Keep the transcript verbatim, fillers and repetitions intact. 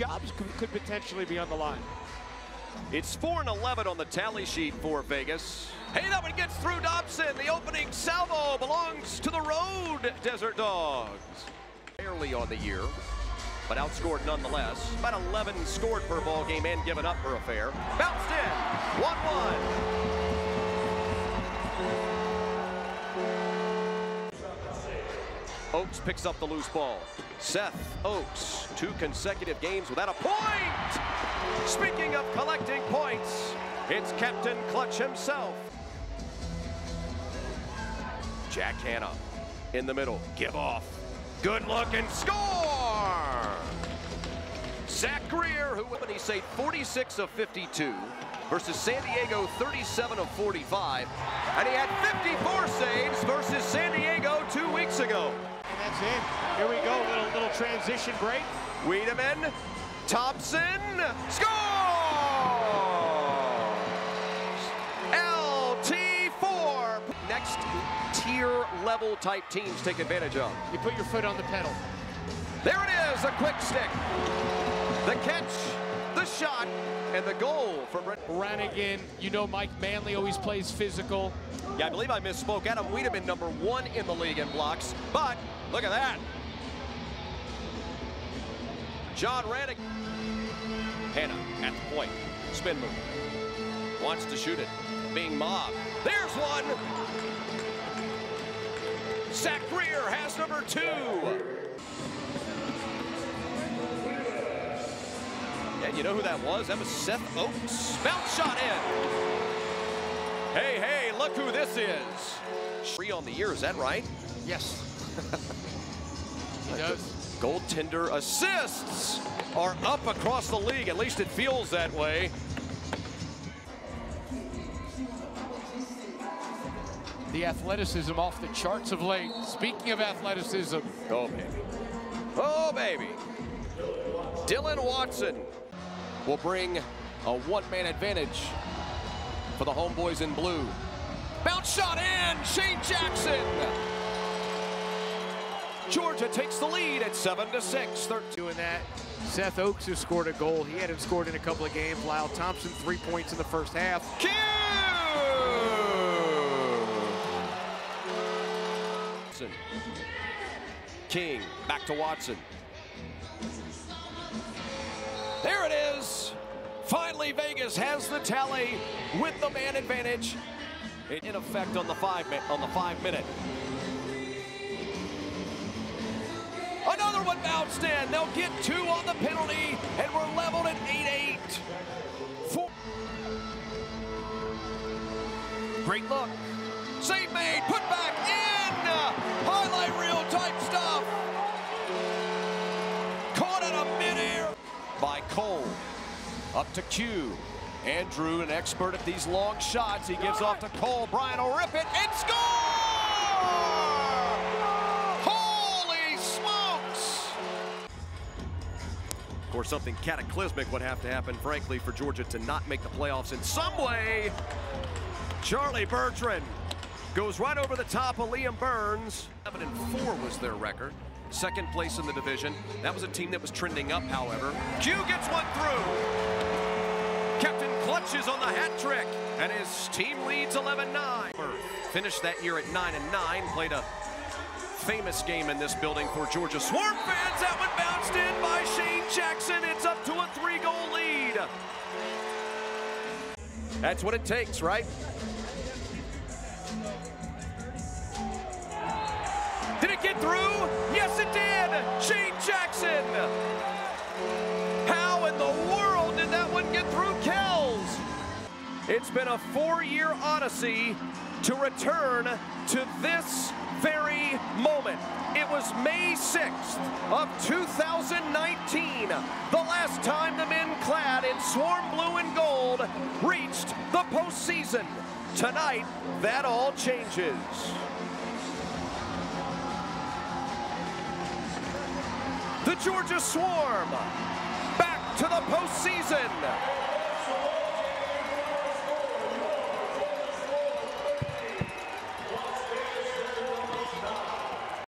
jobs could, could potentially be on the line. It's four and eleven on the tally sheet for Vegas. Hey, that one gets through Dobson. The opening salvo belongs to the road Desert Dogs. Barely on the year, but outscored nonetheless. About eleven scored per ball game and given up per affair. Bounced in, one one. Oaks picks up the loose ball. Seth Oaks, two consecutive games without a point. Speaking of collecting points, it's Captain Clutch himself. Jack Hanna in the middle, give off. Good look and score! Zach Greer, who when he saved forty-six of fifty-two versus San Diego thirty-seven of forty-five, and he had fifty-four saves versus San Diego two weeks ago. And that's it. Here we go, little little transition break. Wiedemann, Thompson, scores! L T four. Next tier level type teams take advantage of. You put your foot on the pedal. There it is, a quick stick. The catch, the shot, and the goal for Brent Brannigan. You know Mike Manley always plays physical. Yeah, I believe I misspoke. Adam Wiedemann, number one in the league in blocks, but look at that. John Rannick. Hanna at the point. Spin move. Wants to shoot it. Being mobbed. There's one. Zach Greer has number two. And you know who that was? That was Seth Oaks. Bounce shot in. Hey, hey, look who this is. Three on the year, is that right? Yes. He does. Goaltender assists are up across the league. At least it feels that way. The athleticism off the charts of late. Speaking of athleticism. Oh, baby. Oh, baby. Dylan Watson will bring a one-man advantage for the homeboys in blue. Bounce shot in, Shane Jackson. Georgia takes the lead at seven to six. Doing that. Seth Oaks has scored a goal. He hadn't scored in a couple of games. Lyle Thompson, three points in the first half. Q! King, back to Watson. There it is. Finally, Vegas has the tally with the man advantage in effect on the five on the five minute. Another one bounced in. They'll get two on the penalty, and we're leveled at eight eight. Four. Great look. Save made. Put back in. Highlight reel type stuff. Caught out of midair by Cole. Up to Q. Andrew, an expert at these long shots. He gives off to Cole. Brian will rip it and score! Holy smokes! Of course, something cataclysmic would have to happen, frankly, for Georgia to not make the playoffs in some way. Charlie Bertrand goes right over the top of Liam Burns. seven and four was their record. Second place in the division. That was a team that was trending up, however. Q gets one through. Captain Clutch is on the hat trick, and his team leads eleven nine. Finished that year at nine and nine. Played a famous game in this building for Georgia Swarm fans. That one bounced in by Shane Jackson. It's up to a three-goal lead. That's what it takes, right? Did it get through? Yes, it did. Shane Jackson. How in the world did that one get through Kells? It's been a four-year odyssey to return to this very moment. It was May sixth of two thousand nineteen, the last time the men clad in Swarm blue and gold reached the postseason. Tonight, that all changes. The Georgia Swarm back to the postseason.